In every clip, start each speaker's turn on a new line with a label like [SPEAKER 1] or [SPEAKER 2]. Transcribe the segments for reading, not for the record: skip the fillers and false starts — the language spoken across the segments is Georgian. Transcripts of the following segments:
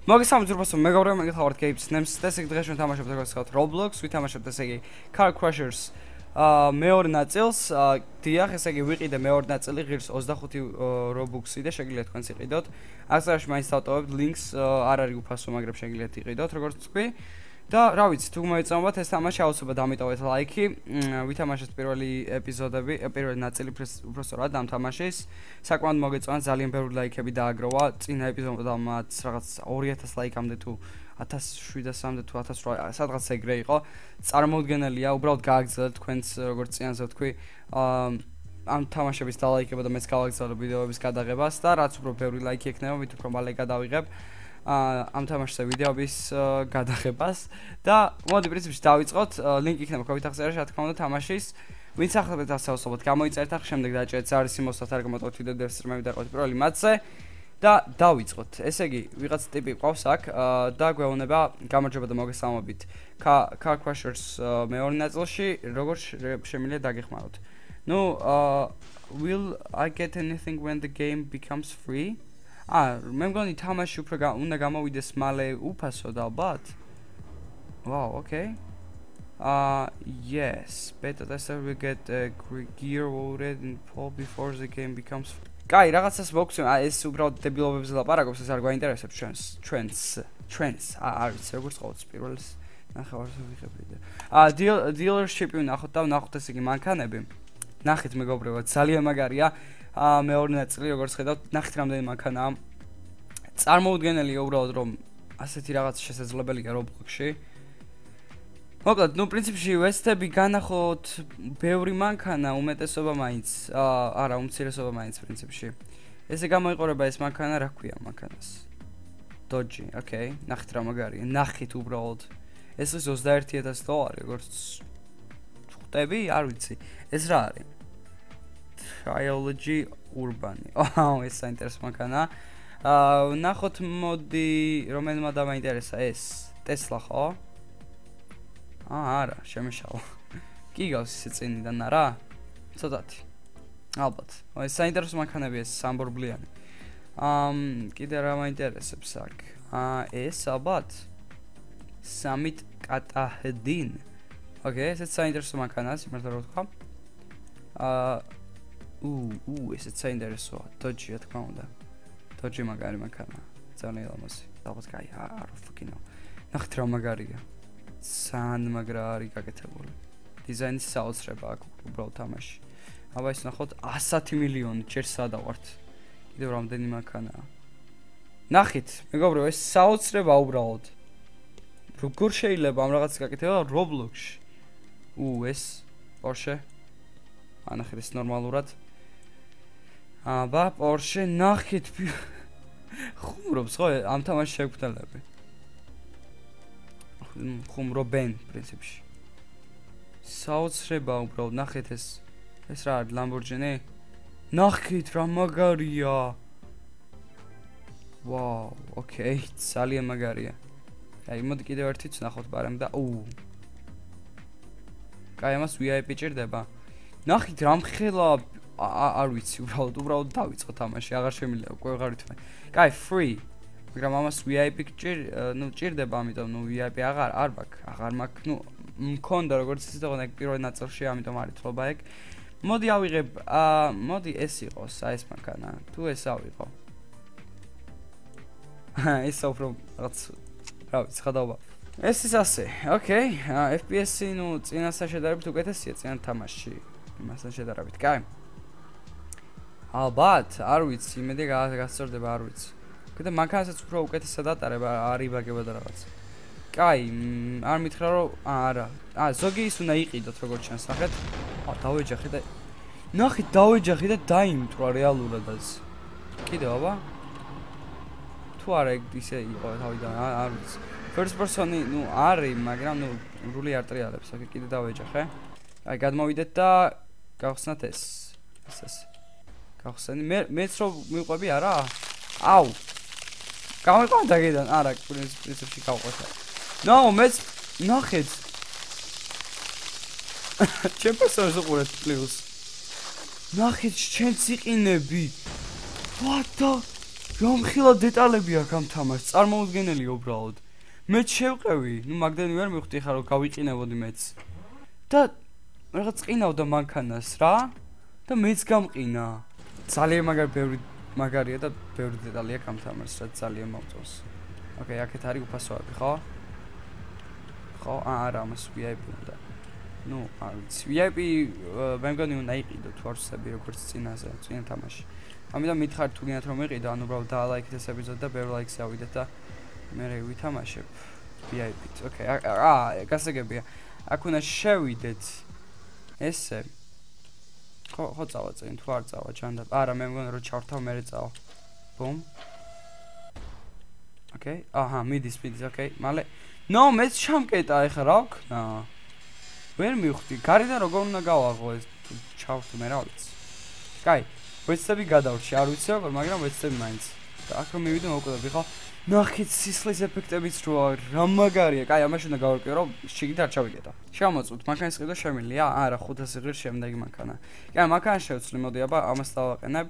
[SPEAKER 1] მოგესალმებით ზურბასო მეგობრებო, მე გითხავართ Games Names და ესე იგი დღეს ვთამაშობთ როგორც ვთქვათ Roblox, ვითამაშობთ ესე იგი Car Crashers მეორე ნაწილს. დიახ, ესე იგი ვიყიდე მეორე ნაწილი ღირს 25 Robux-ი და შეგიძლიათ თქვენც იყიდოთ. აღწერაში მაინც დავტოვებთ links, არ არის უფასო, მაგრამ შეგიძლიათ იყიდოთ, როგორც თქვი. და რა ვიცი, თუ მოეწამოთ ეს თამაში აუცილებლად დამიტოვეთ ლაიქი. ვითამაშეთ პირველი ეპიზოდები, პირველი ნაწილი უბრალოდ ამ თამაშის. საკმაოდ მოგეწონა, ძალიან ბევრი ლაიქები დააგროვა. წინა ეპიზოდამდე რაღაც 2000 ლაიქამდე თუ 1700-მდე თუ 1800 სადღაც ეგრე იყო. წარმოუდგენელია, უბრალოდ გააგრძელეთ თქვენც როგორც წინაზე ვთქვი. ამ თამაშების დალაიქება და მეც გავაგრძელებ ვიდეოების გადაღებას და რაც უფრო ბევრი ლაიქი ექნება, მით უფრო მალე გადავიღებ. ამ თამაშზე ვიდეოების გადაღებას და მოდი პრინციპში დავიწყოთ. ლინკი იქნება კომენტ აღწერაში, რა თქმა უნდა, თამაშის. ვინც ახლა დასაუბროთ, გამოიწერეთ ახლა შემდეგ დაჭერეთ არის იმოსთან არ გამოტოვოთ ვიდეო დასწრმები დაყავთ პირველი მათზე და დავიწყოთ. ესე იგი, ვიღაც ტიპი ყავს აქ და გვეუბნება გამარჯობა და მოგესალმებით. Car Crashers მეორე ნაწილში როგორ შემიძლია დაგეხმაროთ. ნუ will I get anything when the game becomes free? მე მგონი თამაში უფრო უნდა გამოვიდეს მალე უფასო და ალბათ. Wow, okay. Yes, better that we get gear loaded and pull before the game becomes free. Კაი, რაღაცას მოგცემ, ეს უბრალოდ დებილობებზე ლაპარაკობს, ეს არ გვაინტერესებს trends. არ ვიცი, როგორც ყოველთვის პირველს ნახევარს ვიღებდი. Dealership-ი ვნახოთ და ვნახოთ ესე იგი მანქანები. ნახეთ მეგობრებო, ძალიან მაგარია. მეორე ნაწილი როგორც ხედავთ, ნახეთ რამდენი მანქანაა. წარმოუდგენელია უბრალოდ რომ ასეთი რაღაც შესაძლებელია Roblox-ში. მოკლედ, ნუ პრინციპში ვესტები განახოთ ბევრი მანქანა, უმეტესობა მაინც, არა, უმცირესობა მაინც პრინციპში. ესე გამოიყურება ეს მანქანა, რა ქვია მანქანას? Dodge, okay. ნახეთ რა მაგარია. ნახეთ უბრალოდ. ეს ის $21000, როგორც ხვდები, არ ვიცი. ეს რა არის? Trilogy Urbani. ეს საინტერესო მანქანა. ნახოთ მოდი, რომელმა დამაინტერესა ეს? Tesla ხო? არა, შემეშალა. კი გავს ისე წინიდან არა? ცოტათი. ალბათ. ეს საინტერესო მანქანები ეს სამბორბლიანი. კიდე რა მაინტერესებს აქ? ეს ალბათ Summit Katahdin. Okay, ეს საინტერესო მანქანაა, სიმართლე რა ვთქვა. ესეც საინტერესოა, Dodge რა თქმა უნდა. Dodge მაგარი მანქანა. ძალიან ლამაზი. ალბათ კაი, არ ვფიქინო. ნახეთ რა მაგარია. სან მაგრა არის გაკეთებული. დიზაინის საოცრება აქვს უბრალოდ თამაში. აბა ის ნახოთ 110 მილიონი ჯერ სადავართ. კიდევ რამდენი მანქანაა. ნახეთ, მეგობრებო, ეს საოცრება უბრალოდ. როგორ შეიძლება ამ რაღაცას გაკეთება Roblox-ში? ეს Porsche. ანახეთ ეს ნორმალურად. აბა Porsche ნახეთ. ხუმრობს ხო ამ თამაშს შეგვთელები. ხუმრობენ პრინციპში. საოცრება უბრალოდ ნახეთ ეს რა არის Lamborghini? ნახეთ რა მაგარია. Wow, okay, ძალიან მაგარია. აი მოდი კიდევ ერთი ვნახოთ ბარემ და კაი ამას VIP ჭირდება. ნახით რამხელა არ ვიცი უბრალოდ დავიწყო თამაში, აღარ შემიძლია უკვე აღარ ვითმე. კაი free. მაგრამ ამას VIP ჭირდება, ამიტომ VIP აღარ მაქვს. მქონდა როგორც ისე თქო, პირველ ნაწილში, ამიტომ არის თლობა ეგ. მოდი ავიღებ, მოდი ეს იყოს, ეს მანქანა. თუ ეს ავიღო. ეს უფრო რაღაც რა ვიცი, ხადაობა. ეს ის ასე. Okay, FPS-ი წინასთან შედარებით უკეთესია წინა თამაშში. იმასთან შედარებით. კაი. ალბათ, არ ვიცი, იმედი გასწორდება, არ ვიცი. კიდე მანქანასაც უფრო უკეთესად ატარება, არ იბაგება და რაღაც. კაი, არ მითხრა რომ არა. ზოგი ის უნდა იყიდოთ როგორც ჩანს, ნახეთ. დავეჯახე და ნახეთ, დავეჯახე და დაიმტვრა რეალურადაც. კიდე აბა. თუ არა ისე იყო თავიდან, არ ვიცი. First person-ი, არის, მაგრამ რული არ ტრიალებს, აქ კიდე დავეჯახე. აი, გადმოვიდეთ და გავხსნათ ეს. გავხსენი. მეც რო მიყვები არა? აუ. გამიყვანთ აქედან, არა, პრინციპში გავყვეთა. მეც ნახეთ. ჩემ პერსონაჟს უყურეთ პლუს. ნახეთ, ჩემს იყინები. What the? რომხილა დეტალები აქვს ამ თამაშს, წარმოუდგენელი უბრალოდ. მეც შევყევი, ნუ მაგდენი ვერ მივხვდი ხარ რომ გავიყინებოდი მეც. და რაღაც ყინავდა მანქანას რა და მეც გამყინა. ძალიან მაგარია და ბევრი დეტალი აქვს ამ თამაშს, რაც ძალიან მომწონს. ოკეი, აქეთ არის უფასოები, ხო? ხო, არა, ამას VIP უნდა. ნუ, არ ვიცი. VIP მე მგონი უნდა იყიდო თუ არ ვსები როგორც წინაზე, წინა თამაში. ამიტომ მითხარით თუ გინდათ რომ იყიდო, ანუ უბრალოდ დაალაიქეთ ეს ეპიზოდი და ბევრი ლაიქს ავიდეთ და მე ვითამაშებ VIP-ით. ოკეი, გასაგებია. აქ უნდა შევიდეთ ესე. ხო წავა წინ, თუ არ წავა ჯანდაბ. არა, მე მგონი რომ ჩავრთავ მერე წავა. ბუმ. ოკეი. აჰა, მიდის, ოკეი. მალე. ნო, მეც ჩამკეტა ეხლა რა ვქნა? ვერ მივხვდი. გარედან როგორ უნდა გავაღო ეს ჩავრთო მე რა ვიცი. კაი, ვეცდები გადავრჩი, არ ვიცი როგორ, მაგრამ ვეცდები მაინც. და აქ რომ მივიდე მოვკვდები, ხო? ნახეთ სისხლის ეფექტებიც რა მაგარია. კაი, ამაში უნდა გავარკვიო, რომ შიგნით არ ჩავიკეტო. შევამოწმოთ, მანქანის ყიდვა შემილია? არა, 500 ღირს შემდეგი მანქანა. კაი, მანქანა შევცვლი, მოდი, აბა, ამას დავაყენებ.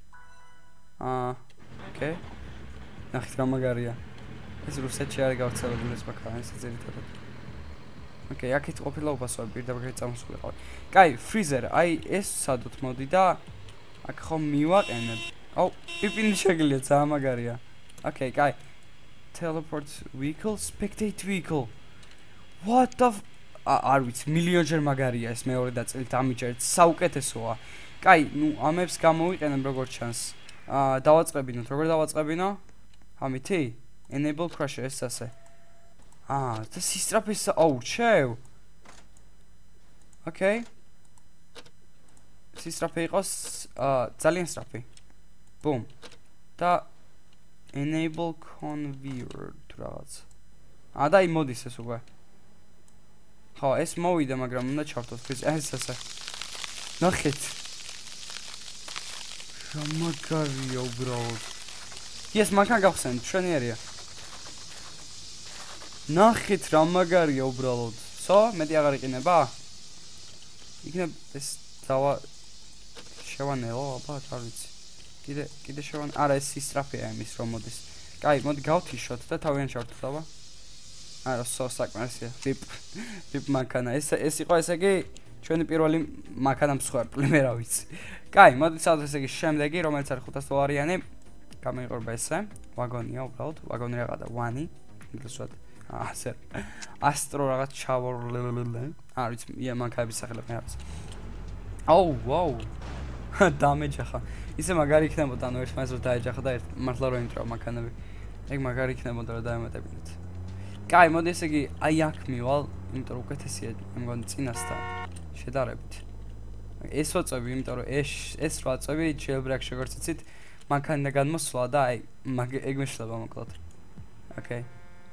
[SPEAKER 1] ოკეი. ნახეთ რა მაგარია. ეს რუსეთში არის გავრცელებული ეს მანქანა, ეს ძირითადად. ოკეი, აქეთ ყოფილა უფასოები, პირდაპირ წამოსულიყავი. კაი, ფრიზერ, აი ეს სადოთ მოდი და აქ ხომ მივაყენებ. აუ, პიპინი შეგიძლია, ძალიან მაგარია. ოკეი, კაი. Teleport vehicle, spectate vehicle. What the არ ვიცი, მილიონჯერ მაგარია ეს მეორე ნაწილი დამიჯერეთ, საუკეთესოა. კაი, ნუ ამებს გამოვიყენებ როგორც ჩანს. დავაწყებინოთ, როგორ დავაწყებინო? ამითი? Enable crusher ეს ასე. და სისტრაფეს აურჩევ. ოკეი. სისტრაფე იყოს ძალიან სწრაფი. ბუმ. და enable conveyor თუ რაღაც. და იმოდის ეს უკვე. ხო, ეს მოვიდა, მაგრამ უნდა ჩავთოთ ეს ასე. ნახეთ. რა მაგარია უბრალოდ. ეს მანქანა გავხსენეთ, მშვენიერია. ნახეთ რა მაგარია უბრალოდ. სო, მეტი აღარ იყინება? იქნებ ეს შევანელო, აბა, არ ვიცი. კიდე შევანელო. არა, ეს სისტრაფეა იმის რომ მოდის. კაი, მოდი გავთიშოთ და თავიანთ ჩავთოთ, აბა. არა, სო საკმარისია. VIP მანქანა. ეს იყო ესე იგი ჩვენი პირველი მანქანა მსხვერპლი, მე რა ვიცი. კაი, მოდი წავდეთ ესე იგი შემდეგი, რომელიც არის 500 დოლარიანი. გამოიყურება ესე. ვაგონია უბრალოდ, ვაგონი რაღაცა, ვანი, ინგლისურად. ასე. ასტრო რაღაც ჩავორლელელე. არ ვიცი, ია მანქანების სახელები რა ვიცი. აუ, ვაუ. დამეჯახა. ისე მაგარი იქნებოდა, ანუ ერთმანეთს რო დაეჯახა და მართლა რო იმტრა მანქანები. ეგ მაგარი იქნებოდა რომ დაემატებინოთ. კაი, მოდი ესე იგი აი აქ მივალ, იმიტომ რომ უკეთესია, მე მგონი წინასთან შედარებით. ეს ვაწევი, იმიტომ რომ ეს რა წევი jailbreak როგორც იცით, მანქანა გადმოსვლა და აი ეგ მეშლება მოკლედ. ოკეი.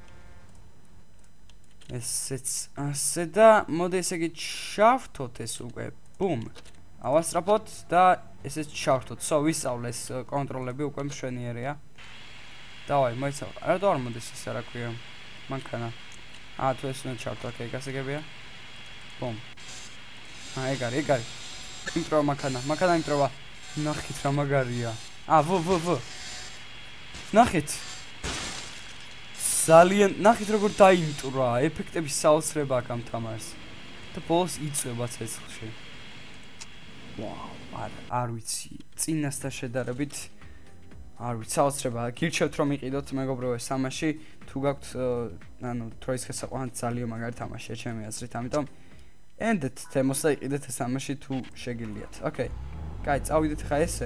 [SPEAKER 1] ესეც ასე და მოდი ესე იგი ჩავთოთ ეს უკვე. ბუმ. ავასწრაფოთ და ესეც ჩავთოთ. სო, ვისწავლე ეს კონტროლები უკვე მშვენიერია. დავაი, მოიცავ. რატო არ მოდის ესე რა ქვია? მანქანა. თუ ეს უნდა ჩავთო, ოკეი, გასაგებია. ბუმ. ეგ არის. იმტროვა მანქანა იმტროვა. ნახეთ რა მაგარია. ვუ. ნახეთ. ძალიან ნახეთ როგორ დაიმტრვა, ეფექტების საოცრება აქვს ამ თამაშს. და ბოლოს იწვება ცეცხლში. ვაუ, არ ვიცი, წინასთან შედარებით არ ვიცი, საოცრება. გირჩევთ რომ იყიდოთ მეგობრებო ეს თამაში, თუ გაქვთ ანუ დროის შესაყვანად ძალიან მაგარი თამაშია ჩემი აზრით, ამიტომ ენდეთ თემოს და იყიდეთ ეს თამაში თუ შეგიძლიათ. ოკეი. კაი, წავიდეთ ხა ესე.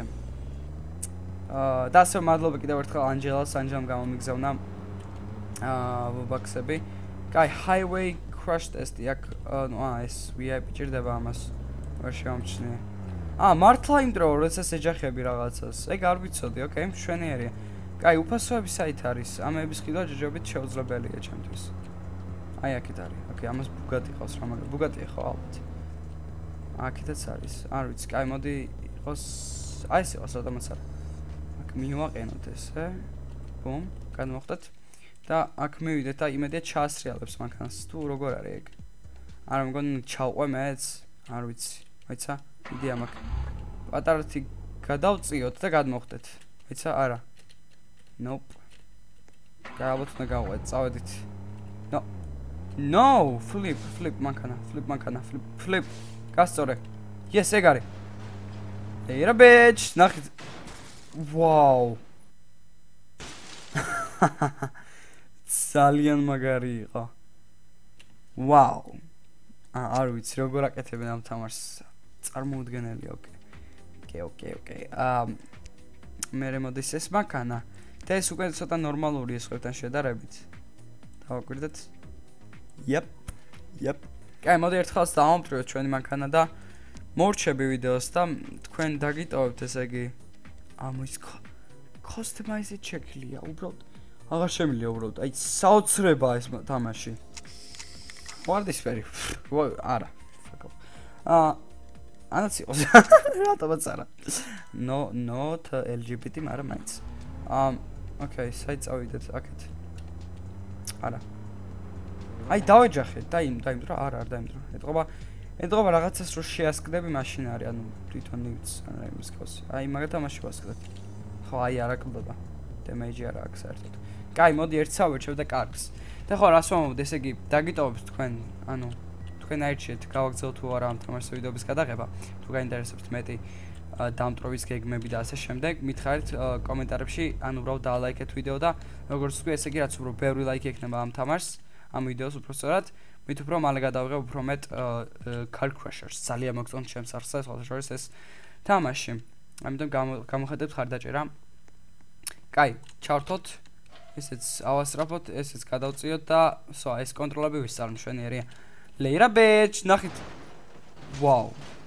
[SPEAKER 1] და ასე მადლობა კიდევ ერთხელ ანჯელამ გამომიგზავნა ვობაქსები. კაი, highway crash test-ი აქ, ეს VIP ჭირდება ამას. ვერ შევამჩნიე. მართლა იმდროა, როდესაც ეჯახები რაღაცას. ეგ არ ვიცოდი, ოკეი, მშვენიერია. კაი, უფასოები საით არის? ამების ყიდვა ჯერჯერობით შეუძლებელია ჩემთვის. აი აქეთ არის. ოკეი, ამას ბუგატი ყავს რა მაგარი. ბუგატია ხო ალბათ. აქეთაც არის. არ ვიცი, კაი, მოდი იყოს აი ეს იყოს რატომაც არა. აქ მივაყენოთ ესე. ბუმ, გადმოვხდეთ. და აქ მივიდეთ და იმედია ჩაასრიალებს მანქანას. თუ როგორ არის ეგ? არა მგონი ჩავყვე მეც, არ ვიცი. მოიცა? იდეა მაქვს. პატარათი გადავწიოთ და გადმოვხდეთ. მოიცა? არა. Nope. კაი, ალბათ უნდა გავყვეთ, წავედით. No, flip მანქანა, flip. გასწორე. Yes, ეგ არის. Hey, a bitch. ნახეთ. Wow. ძალიან მაგარი იყო. Wow. არ ვიცი როგორ აკეთებენ ამ თამაშს. წარმოუდგენელი, okay. მე მოდის ეს მანქანა. და ეს უკვე ცოტა ნორმალური ეს ყველთან შედარებით. დავაკვირდეთ. Yep. კაი, მოდი ერთხელ დავამტვრიოთ ჩვენი მანქანა და მორჩები ვიდეოს და თქვენ დაგიტოვებთ ესე იგი ამის customize check-ლია, უბრალოდ აღარ შემიძლია უბრალოდ. აი საოცრება ეს თამაში. ვარდისფერი. არა. ანაც იყოს. რატომაც არა. Not LGBT, მაგრამ მაინც. Okay, საით წავიდეთ აქეთ. არა. აი დავეჯახე, დაიმდრო, არა, არ დაიმდრო. ეთყობა რაღაცას რო შეასკდები მაშინ არის, ანუ თვითონ ნივთს ან რაიმის კოსი. აი მაგათ თამაში ვასკდებ. ხო, აი არ აკლდება. Damage არ აქვს საერთოდ. კაი, მოდი ერთ სავერჩევ და კარგს. და ხო, რას ვამბობ, ესე იგი, დაგიტოვებთ თქვენ, ანუ თქვენ აირჩიეთ, გავაგზავნოთ თუ არა ამ თამაშის ვიდეოების გადაღება, თუ გაინტერესებთ მეტი დამტვრობის გეგმები და ასე შემდეგ, მითხარით კომენტარებში, ან უბრალოდ დაალაიქეთ ვიდეო და როგორც თქვი, ესე იგი, რაც უფრო ბევრი ლაიქი ექნება ამ თამაშს, ამ ვიდეოს უბრალოდ მით უფრო მალე გადავიღებ უფრო მეტ Car Crashers. ძალიან მოგწონთ ჩემს არხზე, სხვათა შორის ეს თამაში. ამიტომ გამოხედებთ ხარდაჭერა. კაი, ჩავთოთ. ესეც ავასწრაფოთ, ესეც გადავწიოთ და ეს კონტროლები ვისწავლ მშვენიერია. Later bitch, ნახეთ. Wow.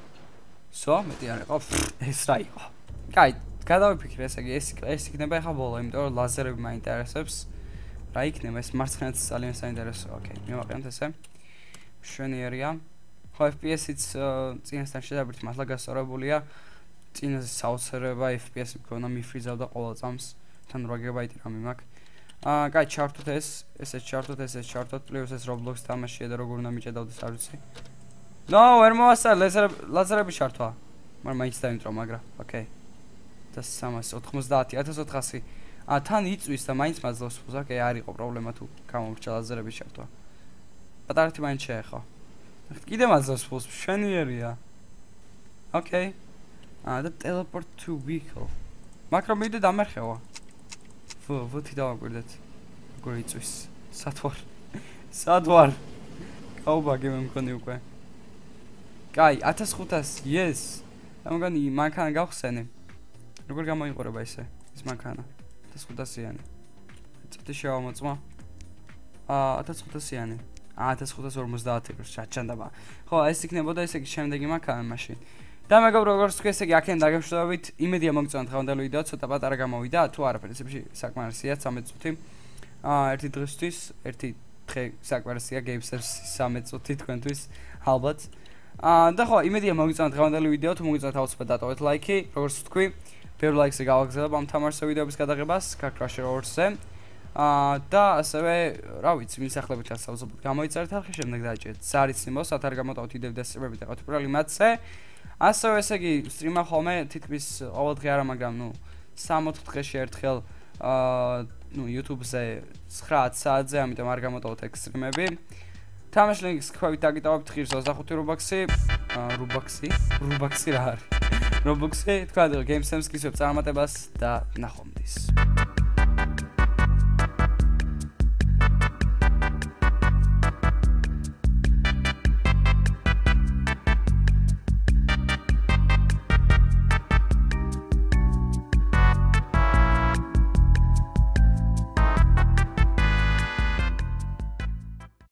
[SPEAKER 1] მეტი არ იყო. ეს რა იყო? კაი, გადავიფიქრე, ესე იგი, ეს იქნება ახლა ბოლო, იმიტომ რომ ლაზერები მაინტერესებს. რა იქნება ეს მარცხენაც ძალიან საინტერესოა. Okay, მივაყენოთ ესე. მშვენიერია. ხო, FPS-იც წინასთან შედარებით მართლა გასწორებულია. წინაზე საოცრება FPS-ი მქონდა მიფრიზავდა ყოველ წამს. თან 8 GB RAM-ი მაქვს. კაი, ჩავთოთ ესეც ჩავთოთ, პლუს ეს Roblox თამაშია და როგორ უნდა მიჭედავდეს არ ვიცი. No, ვერ მოვასწარ, ლაზერები ჩართვა. მაგრამ მაინც დაიმტრო, მაგრამ, okay. და 390, 1400. თან იწვის და მაინც მაძლევს ფულს, ოკეი, არ იყო პრობლემა თუ გამომრჩა ლაზერების ჩართვა. პატარეთი მაინც შეეხო. კიდე მაძლევს ფულს, მშვენიერია. ოკეი. და teleport to vehicle. მაქრო მივიდე დამერხევა. ვოთი დავაკვირდეთ. როგორ იწვის? სად ვარ? გაუბაგე მე მქონი უკვე. კაი, 1500, yes. და მგონი მანქანა გავხსენე. როგორ გამოიყურება ეს მანქანა? 1500-იანი. წუთი შევამოწმა. 1500-იანი. 1550 ევროს ჩაჩანდაბა. ხო, ეს იქნებოდა ესე იგი შემდეგი მანქანა მაშინ. და მეგობრებო, როგორც თქვი, ესე იგი აქედან დაგემშვიდობებით. იმედია მოგწონთ დღევანდელი ვიდეო, ცოტა პატარა გამოვიდა, თუ არა, პრინციპში საკმარისია 13 წუთი. ერთი დღისთვის, ერთი დღე საკმარისია Games-ებს 13 წუთი თქვენთვის, ალბათ. და ხო, იმედია მოგწონთ დღევანდელი ვიდეო, თუ მოგწონთ აუცილებლად დატოვეთ ლაიქი, როგორც თქვი. ბევრი ლაიქს გავაგზავნებ ამ თამაშის ვიდეოების გადაღებას Car Crusher 2-ზე. და ასევე, რა ვიცი, მისახლებით ასაუბროთ. გამოიწერეთ არხი, შემდეგ დააჭერეთ. სარიცნიმოს, სათ არ გამოტოვოთ იდეები და სტრიმები და ყოთუბრალი მათზე. ასევე ესე იგი, სტრიმა ხოლმე თითქმის ყოველ დღე არა, მაგრამ 3-4 დღეში ერთხელ YouTube-ზე 9 საათზე, ამიტომ არ გამოტოვოთ ეგ სტრიმები. თამაშ ლინკს ქვევით დაგიტოვებთ ღირს 25 რუბაქსი. რუბაქსი რა არის? Roblox-ი თქვა Games-ს გისურვებთ წარმატებას და ნახვამდის.